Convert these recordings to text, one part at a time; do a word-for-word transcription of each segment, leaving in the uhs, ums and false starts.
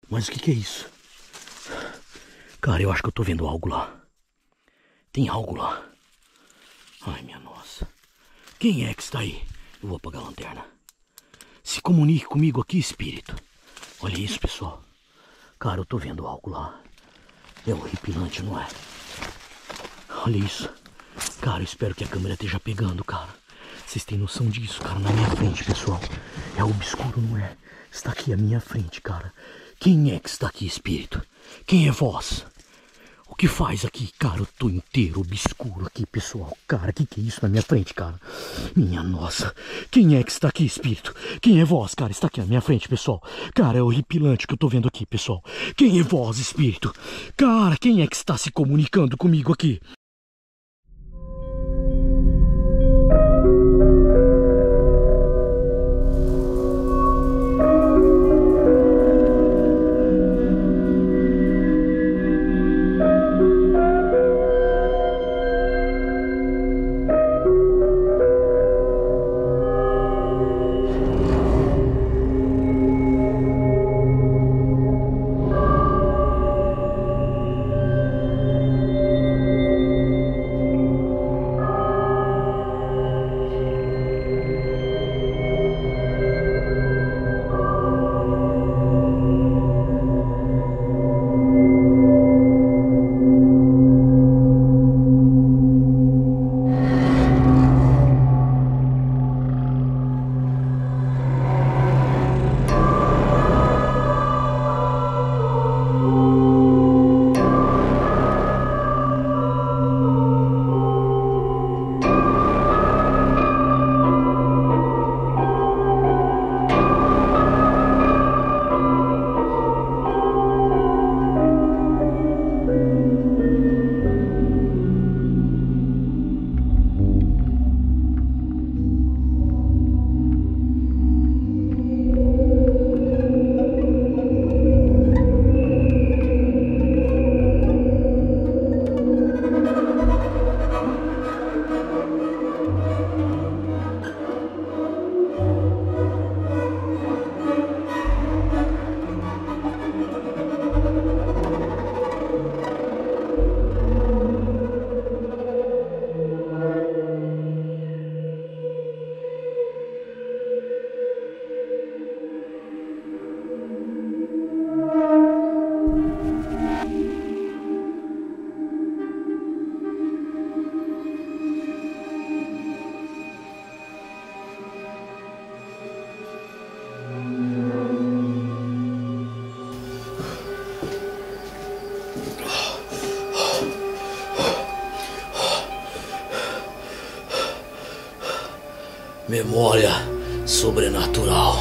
Mas o que que é isso? Cara, eu acho que eu tô vendo algo lá. Tem algo lá. Ai, minha nossa. Quem é que está aí? Eu vou apagar a lanterna. Se comunique comigo aqui, espírito. Olha isso, pessoal. Cara, eu tô vendo algo lá. É horripilante, não é? Olha isso. Cara, eu espero que a câmera esteja pegando, cara. Vocês têm noção disso, cara? Na minha frente, pessoal. É obscuro, não é? Está aqui à minha frente, cara. Quem é que está aqui, espírito? Quem é vós? O que faz aqui? Cara, eu tô inteiro obscuro aqui, pessoal. Cara, que que é isso na minha frente, cara? Minha nossa. Quem é que está aqui, espírito? Quem é vós, cara? Está aqui na minha frente, pessoal. Cara, é horripilante o que eu tô vendo aqui, pessoal. Quem é vós, espírito? Cara, quem é que está se comunicando comigo aqui? Memória sobrenatural.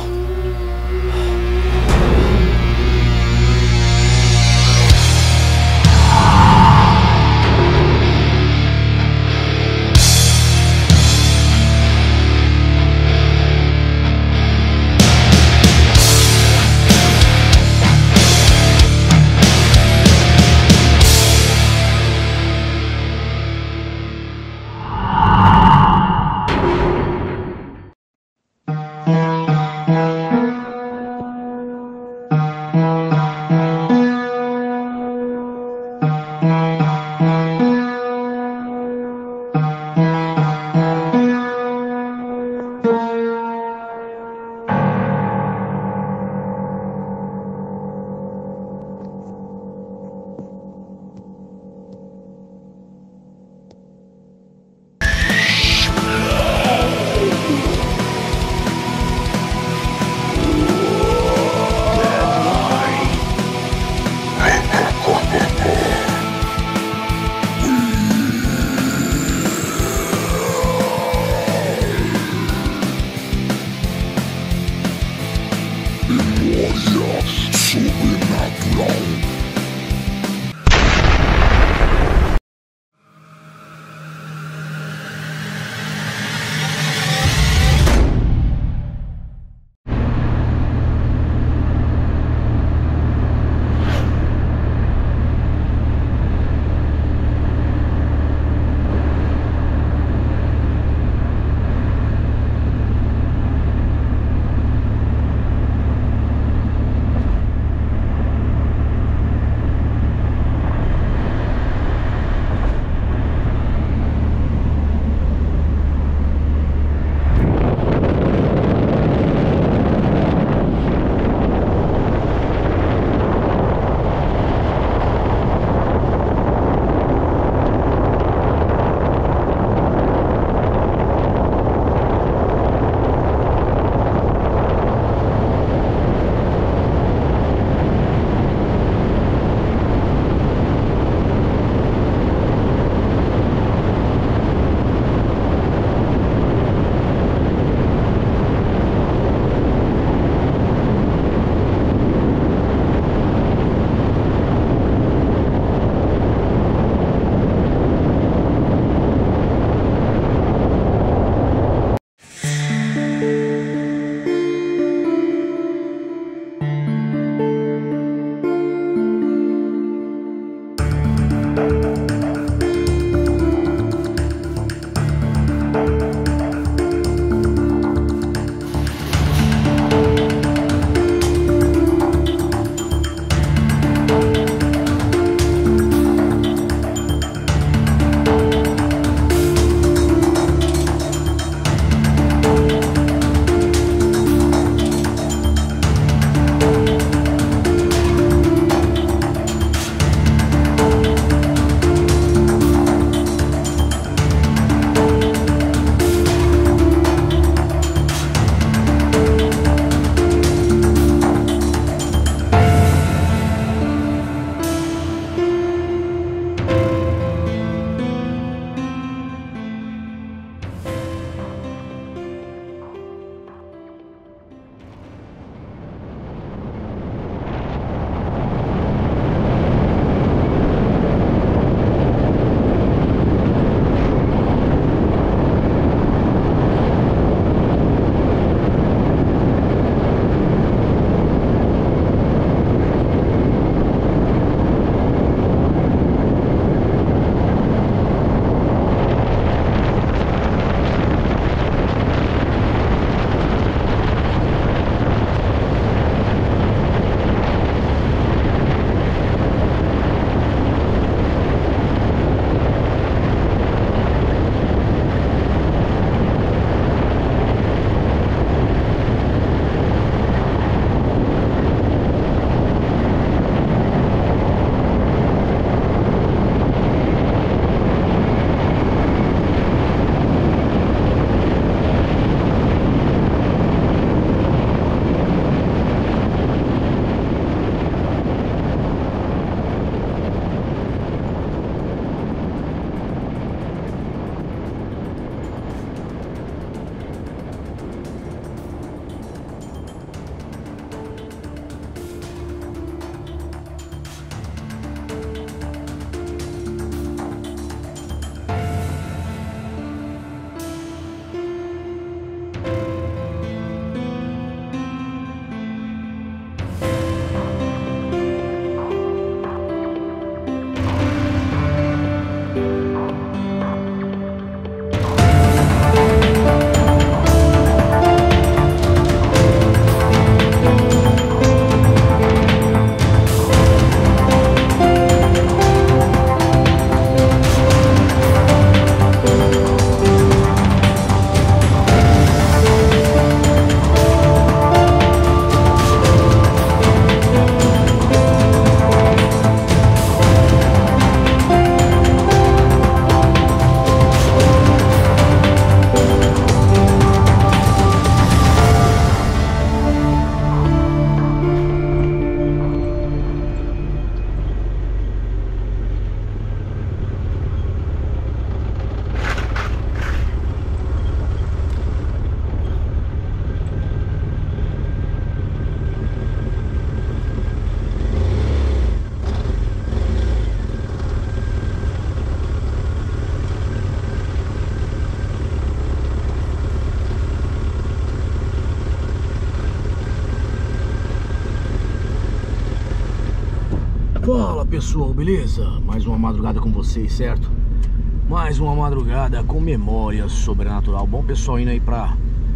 Fala pessoal, beleza? Mais uma madrugada com vocês, certo? Mais uma madrugada com memória sobrenatural. Bom pessoal, indo aí pra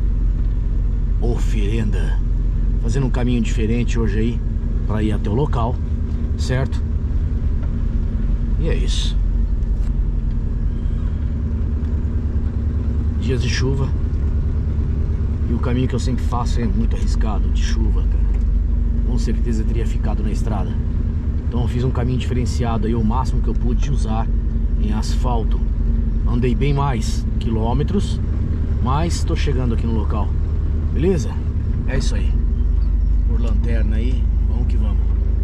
Oferenda, fazendo um caminho diferente hoje aí pra ir até o local, certo? E é isso. Dias de chuva. E o caminho que eu sempre faço é muito arriscado, de chuva, cara. Com certeza teria ficado na estrada. Então eu fiz um caminho diferenciado aí, o máximo que eu pude usar em asfalto. Andei bem mais quilômetros, mas estou chegando aqui no local. Beleza? É isso aí. Por lanterna aí, vamos que vamos.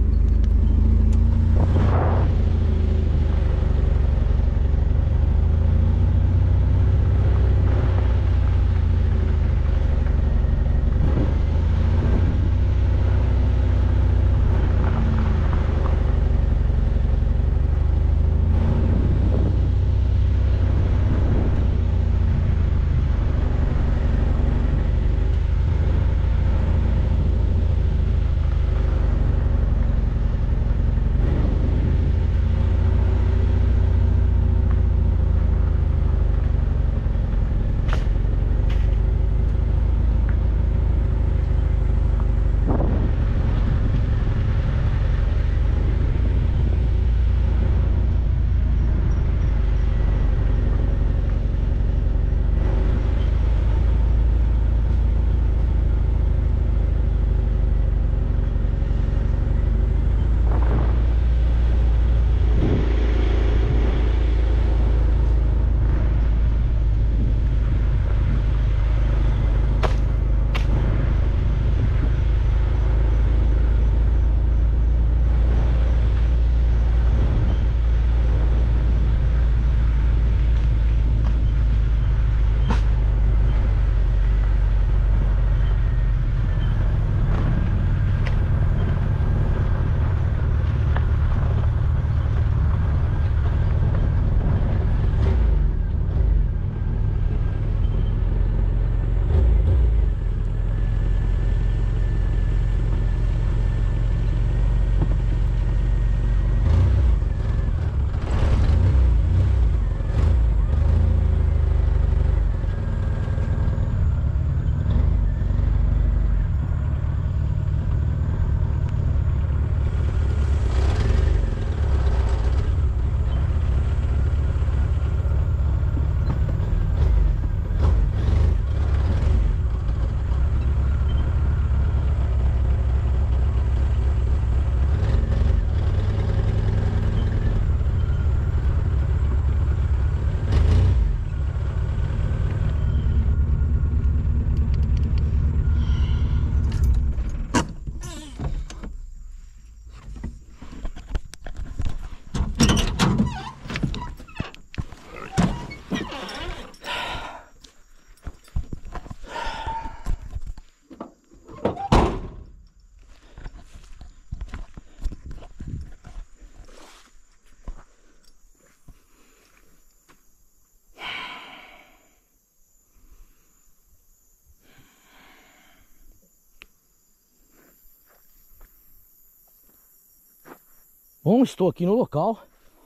Bom, estou aqui no local.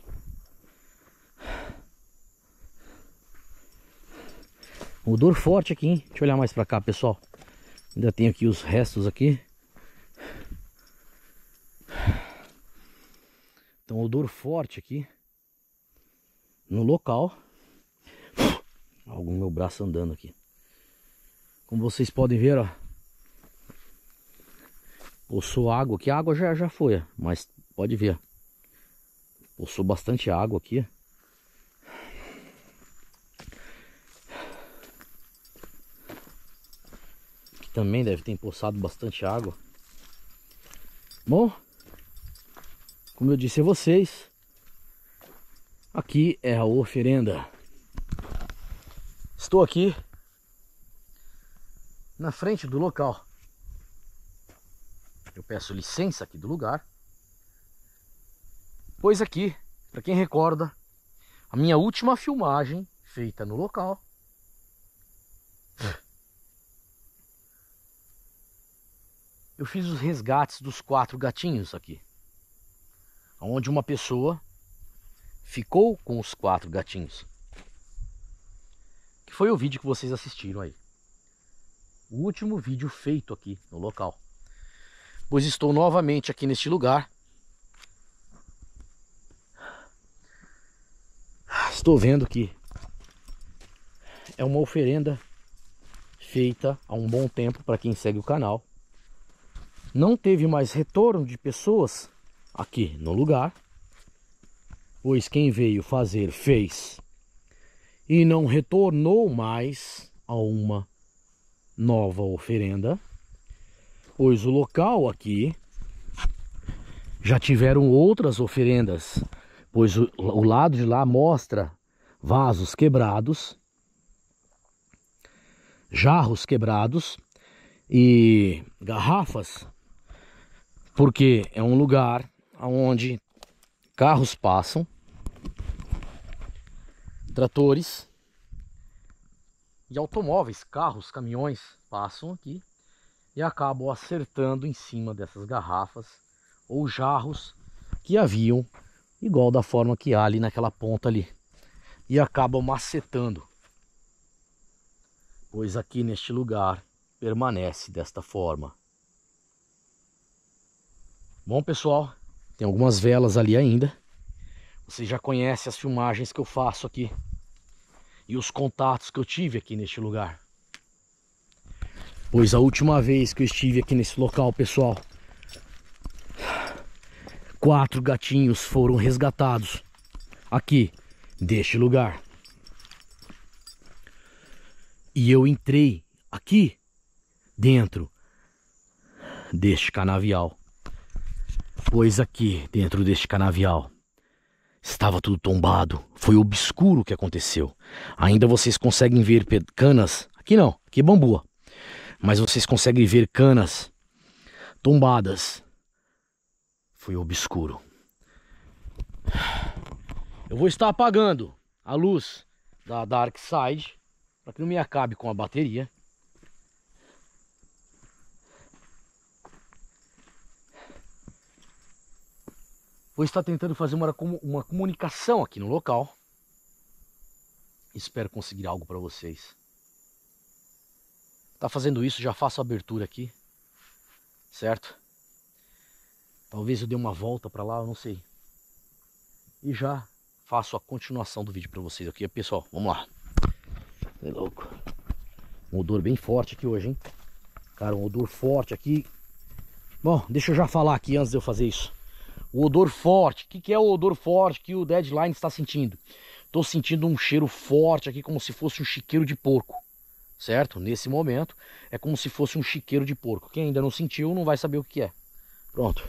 Odor forte aqui, hein? Deixa eu olhar mais pra cá, pessoal. Ainda tem aqui os restos aqui. Então, odor forte aqui no local. Algo no meu braço andando aqui. Como vocês podem ver, ó, poçou água aqui. A água já, já foi, mas pode ver. Poçou bastante água aqui. Aqui também deve ter empoçado bastante água. Bom, como eu disse a vocês, aqui é a Oferenda. Estou aqui na frente do local. Eu peço licença aqui do lugar, pois aqui, para quem recorda, a minha última filmagem feita no local eu fiz os resgates dos quatro gatinhos aqui. onde uma pessoa ficou com os quatro gatinhos. Que foi o vídeo que vocês assistiram aí. O último vídeo feito aqui no local. Pois estou novamente aqui neste lugar. Estou vendo que é uma oferenda feita há um bom tempo para quem segue o canal. Não teve mais retorno de pessoas aqui no lugar, pois quem veio fazer fez e não retornou mais a uma nova oferenda, pois o local aqui já tiveram outras oferendas, pois o, o lado de lá mostra vasos quebrados, jarros quebrados e garrafas, porque é um lugar onde carros passam, tratores e automóveis, carros, caminhões passam aqui e acabam acertando em cima dessas garrafas ou jarros que haviam, igual da forma que há ali naquela ponta ali, e acabam macetando, pois aqui neste lugar permanece desta forma. Bom, pessoal, tem algumas velas ali ainda. Vocês já conhecem as filmagens que eu faço aqui e os contatos que eu tive aqui neste lugar. Pois a última vez que eu estive aqui nesse local, pessoal, quatro gatinhos foram resgatados aqui deste lugar. E eu entrei aqui dentro deste canavial, pois aqui dentro deste canavial estava tudo tombado. Foi obscuro o que aconteceu. Ainda vocês conseguem ver canas, aqui não, aqui é bambu, mas vocês conseguem ver canas tombadas. Foi obscuro. Eu vou estar apagando a luz da Dark Side para que não me acabe com a bateria. Vou estar tentando fazer uma, uma comunicação aqui no local. Espero conseguir algo para vocês. Tá fazendo isso, já faço a abertura aqui, certo? Talvez eu dê uma volta para lá, eu não sei. E já faço a continuação do vídeo para vocês aqui, pessoal. Vamos lá. É louco. Um odor bem forte aqui hoje, hein? Cara, um odor forte aqui. Bom, deixa eu já falar aqui antes de eu fazer isso. O odor forte. O que, que é o odor forte que o Deadline está sentindo? Estou sentindo um cheiro forte aqui, como se fosse um chiqueiro de porco. Certo? Nesse momento, é como se fosse um chiqueiro de porco. Quem ainda não sentiu, não vai saber o que é. Pronto.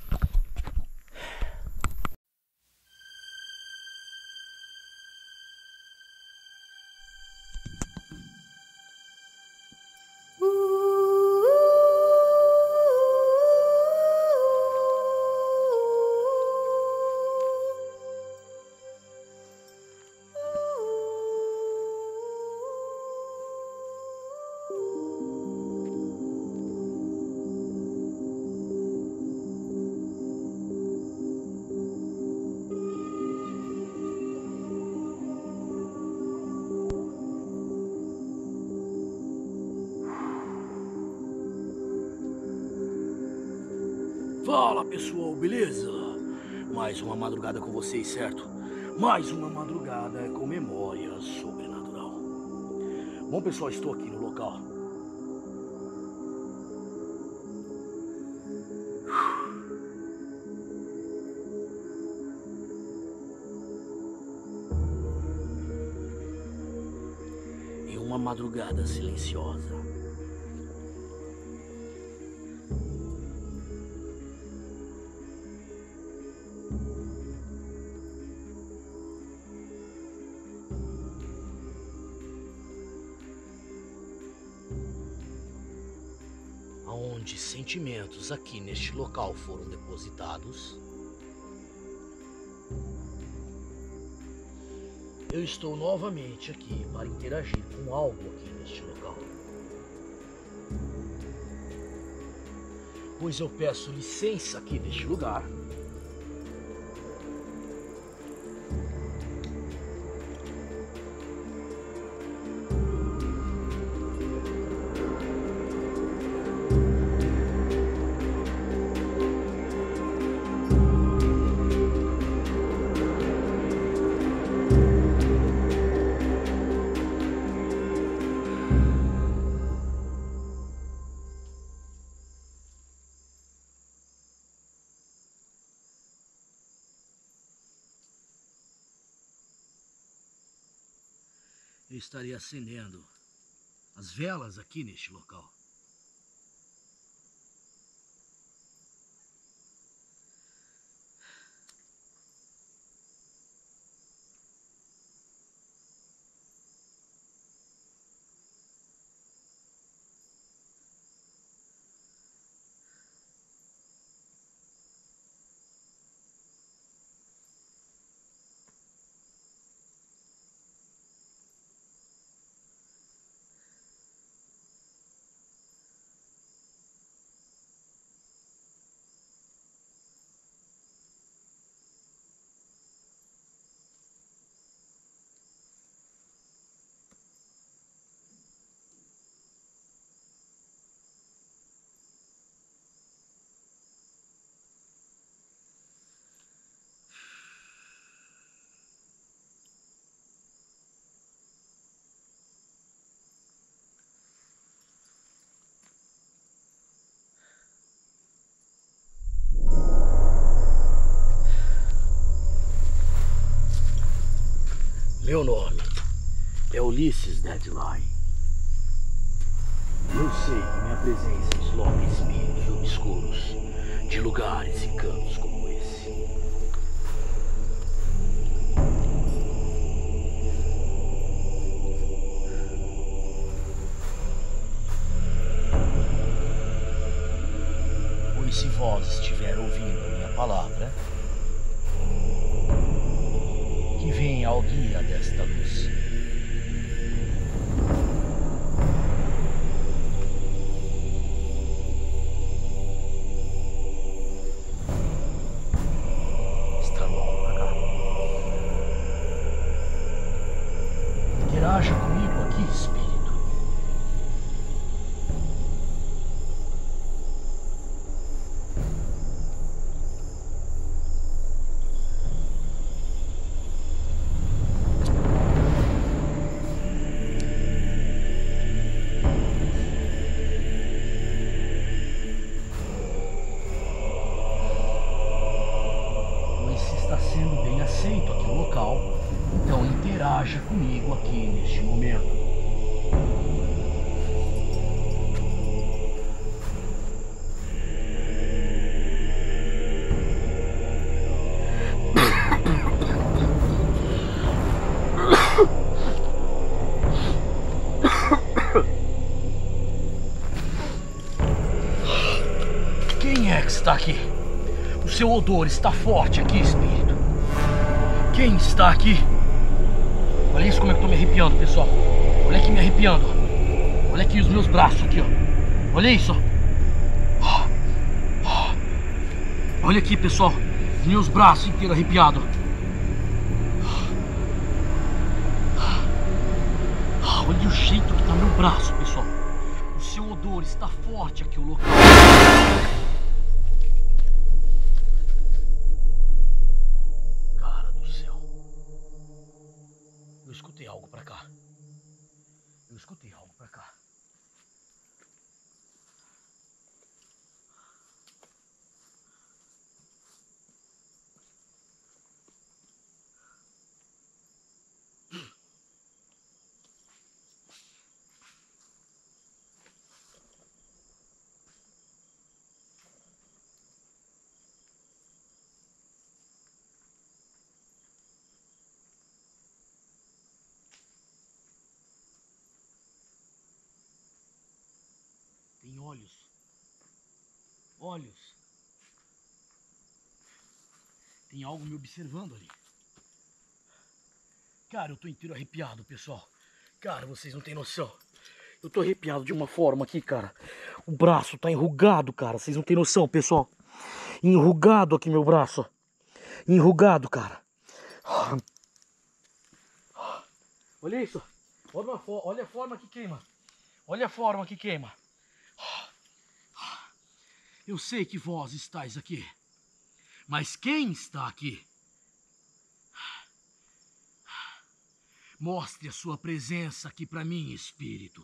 Fala, pessoal, beleza? Mais uma madrugada com vocês, certo? Mais uma madrugada com memória sobrenatural. Bom, pessoal, estou aqui no local. Em uma madrugada silenciosa. Onde sentimentos aqui neste local foram depositados. Eu estou novamente aqui para interagir com algo aqui neste local. Pois eu peço licença aqui neste lugar eu estaria acendendo as velas aqui neste local. Meu nome é Ulisses Deadline. Eu sei que minha presença desloca espíritos obscuros de lugares e cantos como esse. Pois se vós estiver ouvindo a minha palavra, que venha ao guia desta luz. Está logo pra cá. Interaja comigo aqui, espírito. Está sendo bem aceito aqui no local, então interaja comigo aqui neste momento. Quem é que está aqui? O seu odor está forte aqui, espírito. Quem está aqui? Olha isso como é que eu tô me arrepiando, pessoal. Olha aqui me arrepiando. Olha aqui os meus braços aqui, ó. Olha isso, ó. Olha aqui, pessoal. Os meus braços inteiros arrepiados. Olha o jeito que tá meu braço, pessoal. O seu odor está forte aqui, o local. Eu escutei algo pra cá. Eu escutei algo pra cá. Tem olhos. Olhos. Tem algo me observando ali. Cara, eu tô inteiro arrepiado, pessoal. Cara, vocês não têm noção. Eu tô arrepiado de uma forma aqui, cara. O braço tá enrugado, cara. Vocês não têm noção, pessoal. Enrugado aqui meu braço. Enrugado, cara. Olha isso. Olha a, olha a forma que queima. Olha a forma que queima. Eu sei que vós estáis aqui. Mas quem está aqui? Mostre a sua presença aqui para mim, espírito.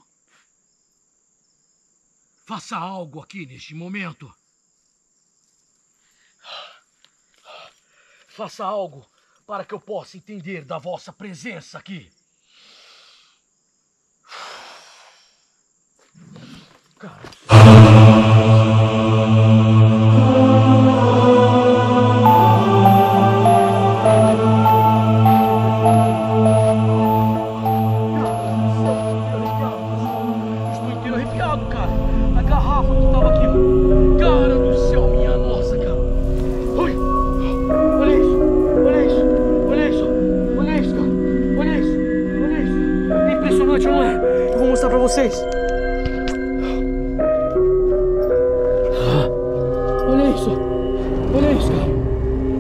Faça algo aqui neste momento. Faça algo para que eu possa entender da vossa presença aqui.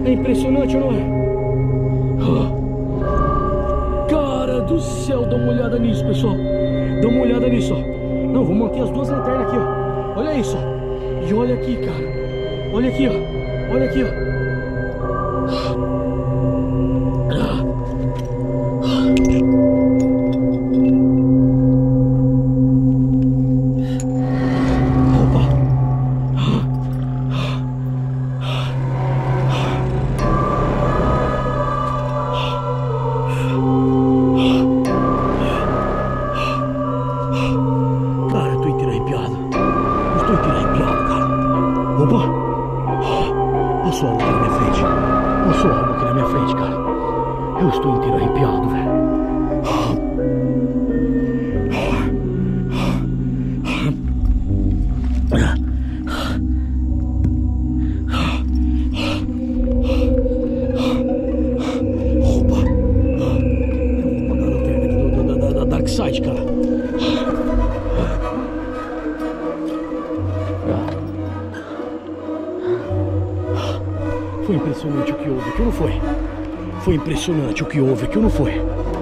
É impressionante, não é? Cara do céu, dá uma olhada nisso, pessoal. Dá uma olhada nisso, ó. Não, vou manter as duas lanternas aqui, ó. Olha isso, ó. E olha aqui, cara. Olha aqui, ó. Olha aqui, ó. Passou algo aqui na minha frente. Passou algo aqui na minha frente, cara. Eu estou inteiro arrepiado, velho. Opa! Eu vou apagar a lanterna aqui do, do, da, da Dark Side, cara. Foi impressionante o que houve aqui, não foi? Foi impressionante o que houve aqui, não foi?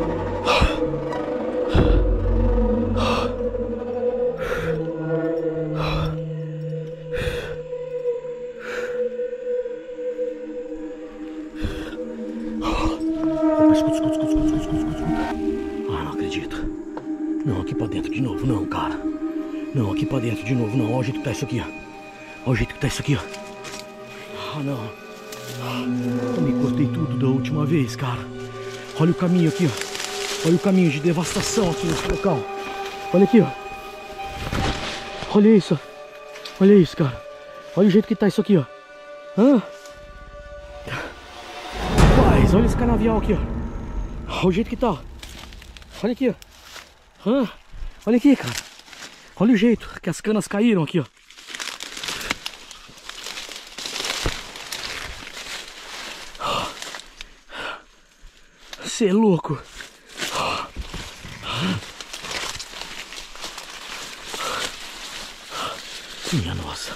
Opa, escuta, escuta, escuta, escuta, escuta, escuta, escuta. Ah, não acredito. Não, aqui pra dentro de novo, não, cara. Não, aqui pra dentro de novo, não. Olha o jeito que tá isso aqui, ó. Olha o jeito que tá isso aqui, ó. Ah, não. Eu me cortei tudo da última vez, cara. Olha o caminho aqui, ó. Olha o caminho de devastação aqui nesse local. Olha aqui, ó. Olha isso. Olha isso, cara. Olha o jeito que tá isso aqui, ó. Hã? Rapaz, olha esse canavial aqui, ó. Olha o jeito que tá, ó. Olha aqui, ó. Hã? Olha aqui, cara. Olha o jeito que as canas caíram aqui, ó. Você é louco. Minha nossa.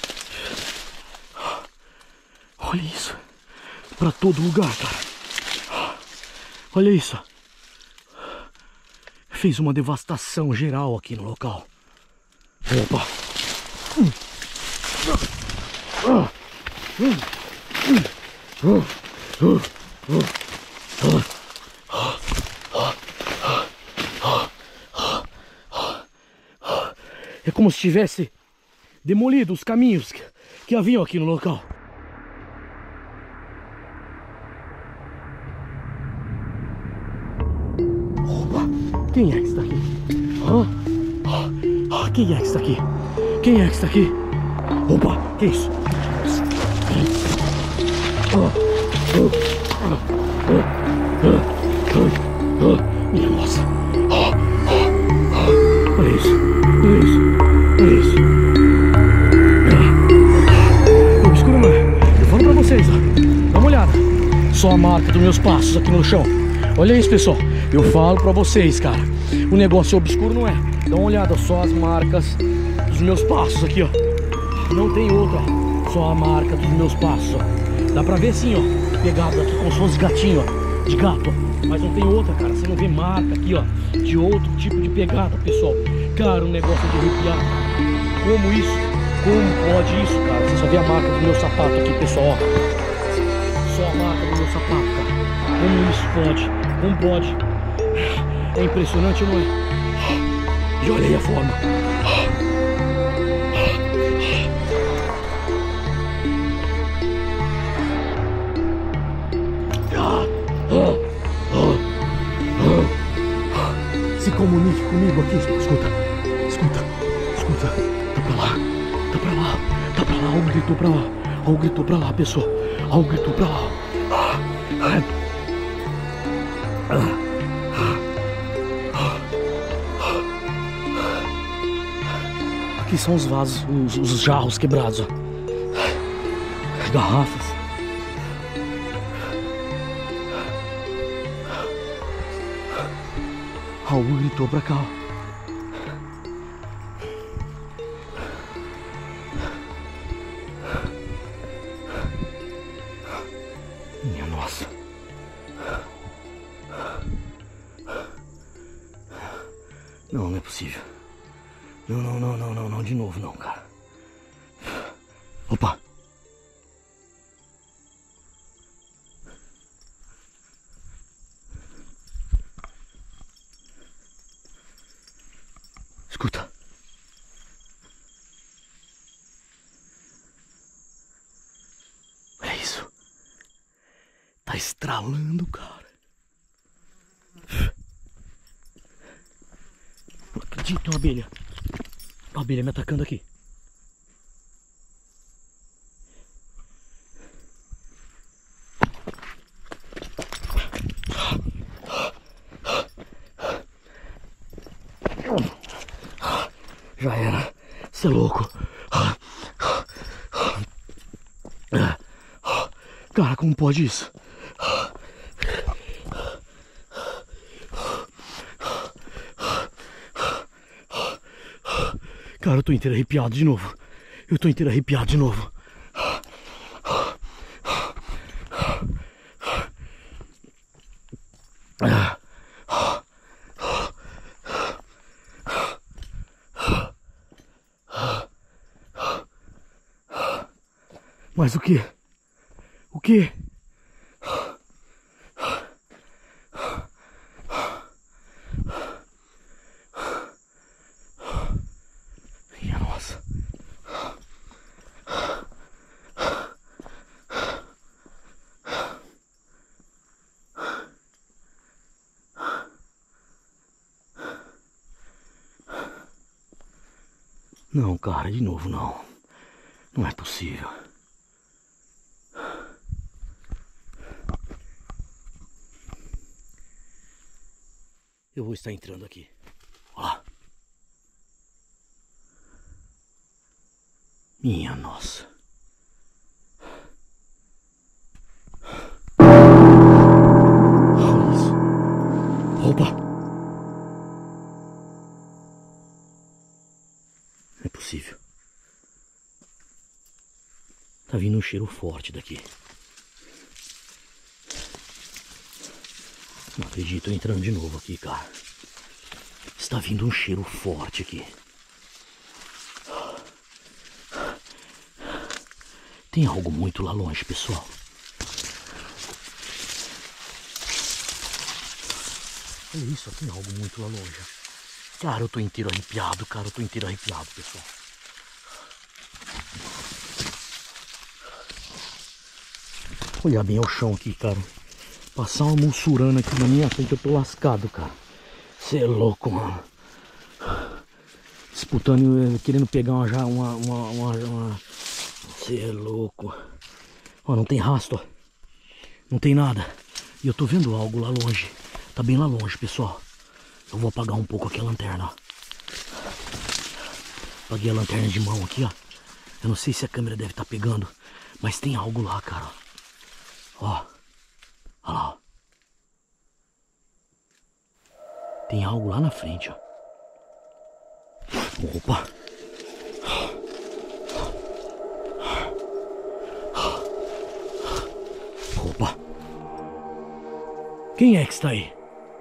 Olha isso. Pra todo lugar, cara. Olha isso. Fez uma devastação geral aqui no local. Opa. Hum. Ah. Hum. Hum. Uh. Uh. Uh. É como se tivesse demolido os caminhos que, que haviam aqui no local. Opa, quem é que está aqui? Hã? Quem é que está aqui? Quem é que está aqui? Opa, que isso? Minha nossa. Olha isso. Olha isso. Olha isso. O obscuro não é. Eu falo pra vocês, ó. Dá uma olhada. Só a marca dos meus passos aqui no chão. Olha isso, pessoal. Eu falo pra vocês, cara. O negócio obscuro não é. Dá uma olhada. Só as marcas dos meus passos aqui, ó. Não tem outra. Só a marca dos meus passos, ó. Dá pra ver assim, ó. Pegado aqui como se fosse gatinho, ó. De gato, ó. Mas não tem outra, cara. Você não vê marca aqui, ó. De outro tipo de pegada, pessoal. Cara, um negócio de arrepiar. Como isso? Como pode isso, cara? Você só vê a marca do meu sapato aqui, pessoal, ó. Só a marca do meu sapato, cara. Como isso pode? Como pode? É impressionante, não é? E olha aí a forma. Se comunique comigo aqui, escuta, escuta, escuta, tá pra lá, tá pra lá, tá pra lá, algo gritou pra lá, algo gritou pra lá, pessoal, algo gritou pra lá. Aqui são os vasos, os, os jarros quebrados, ó. As garrafas. Algo gritou pra cá, ó. Minha nossa. Não, não é possível. Não, não, não, não, não, não, de novo não, cara. Opa! Escuta. Olha isso. Tá estralando, cara. Não acredito, tem uma abelha. Uma abelha me atacando aqui. Já era. Você é louco. Cara, como pode isso? Cara, eu tô inteiro arrepiado de novo. Eu tô inteiro arrepiado de novo. Mas o que? O que? Minha nossa. Não, cara, de novo não. Não é possível. Eu vou estar entrando aqui. Olha lá. Minha nossa. Olha isso. Opa. Não é possível. Tá vindo um cheiro forte daqui. Não acredito, eu entrando de novo aqui, cara. Está vindo um cheiro forte aqui. Tem algo muito lá longe, pessoal. Olha isso, tem algo muito lá longe. Cara, eu tô inteiro arrepiado, cara, eu tô inteiro arrepiado, pessoal. Olha bem o chão aqui, cara. Passar uma mussurana aqui na minha frente, eu tô lascado, cara. Você é louco, mano. Disputando, querendo pegar uma já, uma, uma, uma... Você é louco. Ó, não tem rastro, ó. Não tem nada. E eu tô vendo algo lá longe. Tá bem lá longe, pessoal. Eu vou apagar um pouco aqui a lanterna, ó. Apaguei a lanterna de mão aqui, ó. Eu não sei se a câmera deve estar pegando, mas tem algo lá, cara. Ó. Olha lá, ó. Tem algo lá na frente, ó. Opa. Opa. Quem é que está aí?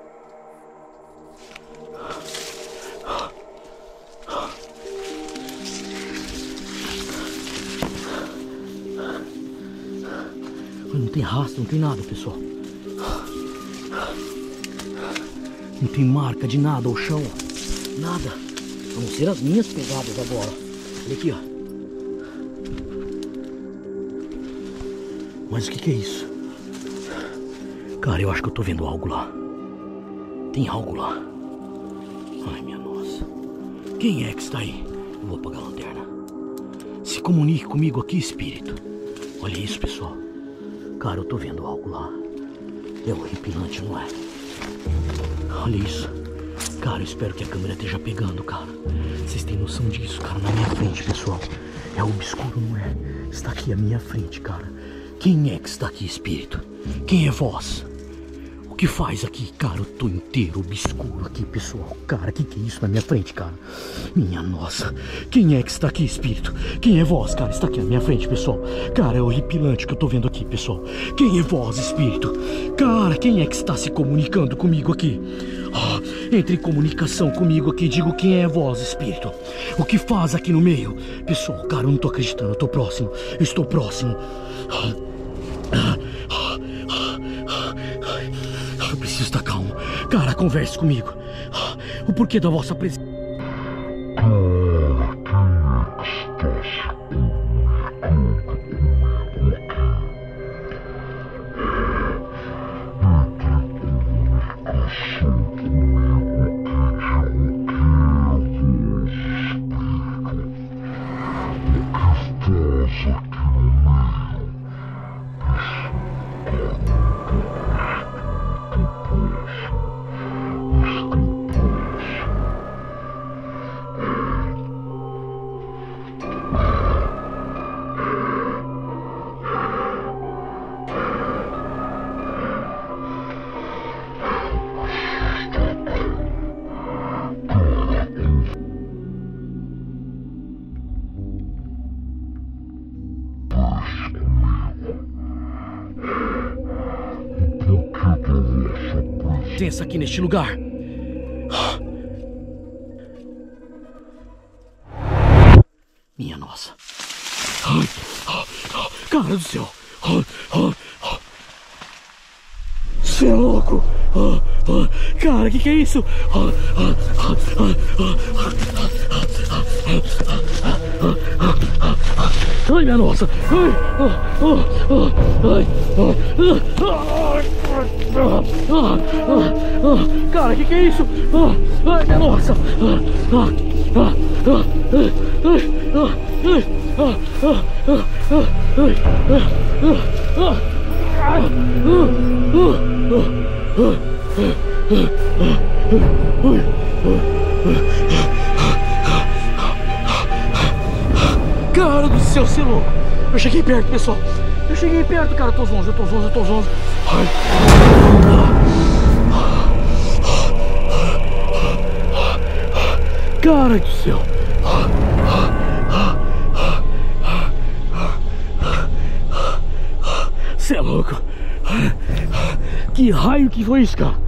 Não tem rastro, não tem nada, pessoal. Não tem marca de nada ao chão. Nada. A não ser as minhas pegadas agora. Olha aqui, ó. Mas o que que é isso? Cara, eu acho que eu tô vendo algo lá. Tem algo lá. Ai, minha nossa. Quem é que está aí? Eu vou apagar a lanterna. Se comunique comigo aqui, espírito. Olha isso, pessoal. Cara, eu tô vendo algo lá. É horripilante, não é? Olha isso. Cara, eu espero que a câmera esteja pegando, cara. Vocês têm noção disso, cara? Na minha frente, pessoal. É obscuro, não é? Está aqui à minha frente, cara. Quem é que está aqui, espírito? Quem é vós? O que faz aqui? Cara, eu tô inteiro obscuro aqui, pessoal. Cara, que que é isso na minha frente, cara? Minha nossa. Quem é que está aqui, espírito? Quem é vós, cara? Está aqui na minha frente, pessoal. Cara, é horripilante que eu tô vendo aqui, pessoal. Quem é vós, espírito? Cara, quem é que está se comunicando comigo aqui? Oh, entre em comunicação comigo aqui. Digo quem é vós, espírito. O que faz aqui no meio? Pessoal, cara, eu não tô acreditando. Eu tô próximo. Eu estou próximo. Eu preciso estar calmo. Cara, converse comigo. O porquê da vossa presença? Presença aqui neste lugar. Minha nossa. Ai, cara do céu. Você é louco. Cara, que que é isso? Ai, minha nossa. Ai, ai, ai. Cara, que que é isso? Ai, minha nossa. Cara do céu, você é louco. Eu cheguei perto, pessoal. Eu cheguei perto, cara. Eu tô zonzo, eu tô zonzo, eu tô zonzo. Ai. Cara do céu. Você é louco. Que raio que foi isso, cara?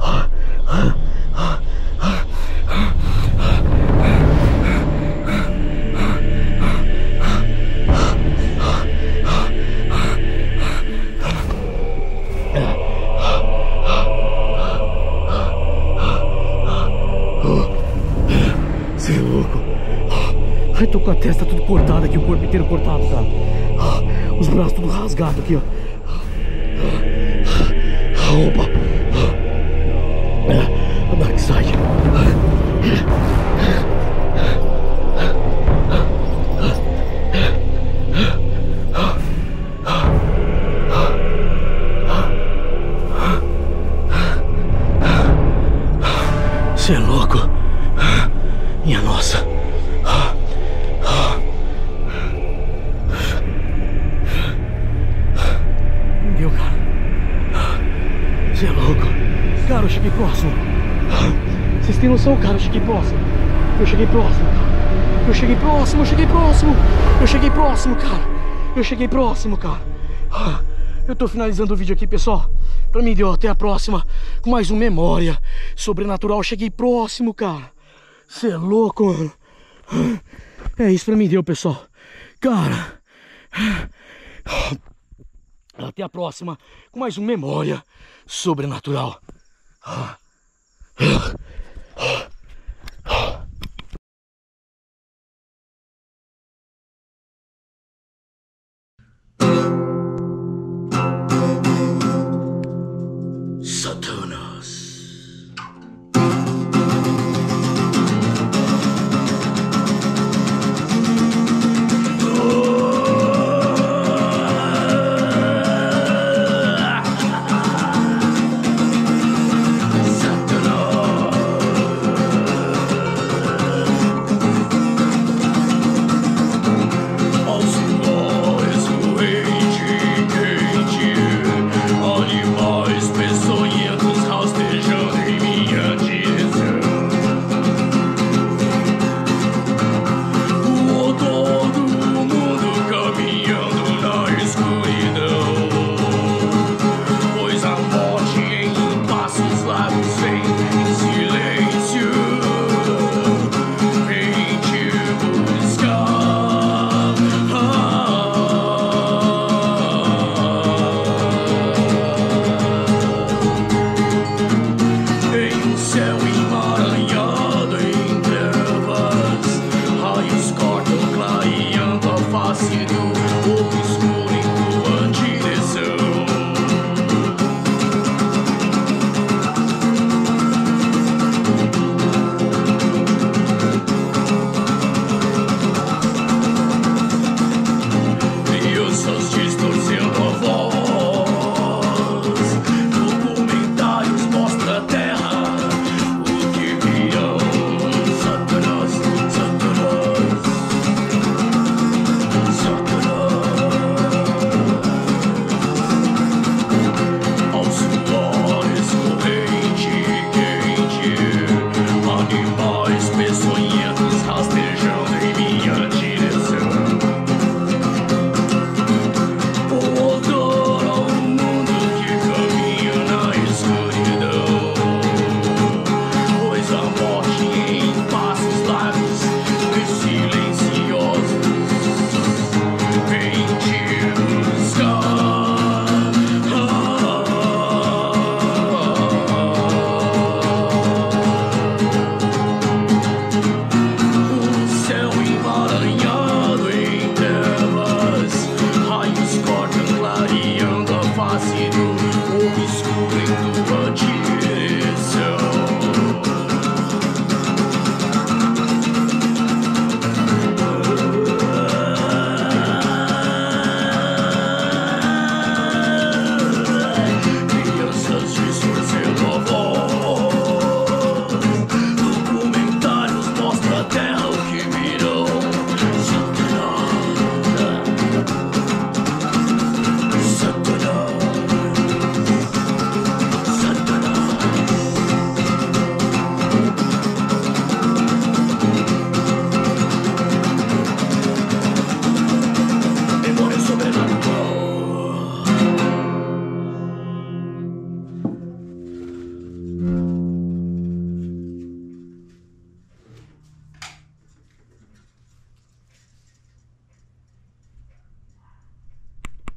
Você é louco. Ai, tô com a testa tudo cortada aqui, o corpo inteiro cortado, cara. Os braços tudo rasgados aqui, ó. Opa. A Dark Side. Você é louco. Minha nossa. Meu cara. Você é louco. Cara, eu cheguei próximo. Vocês têm noção, cara? Eu cheguei próximo. Eu cheguei próximo. Eu cheguei próximo, eu cheguei próximo. Eu cheguei próximo, cara. Eu cheguei próximo, cara. Eu tô finalizando o vídeo aqui, pessoal. Pra mim deu até a próxima. Com mais um Memória Sobrenatural. Eu cheguei próximo, cara. Você é louco, mano. É isso pra mim deu, pessoal. Cara. Até a próxima. Com mais um Memória Sobrenatural. Satanas. destino.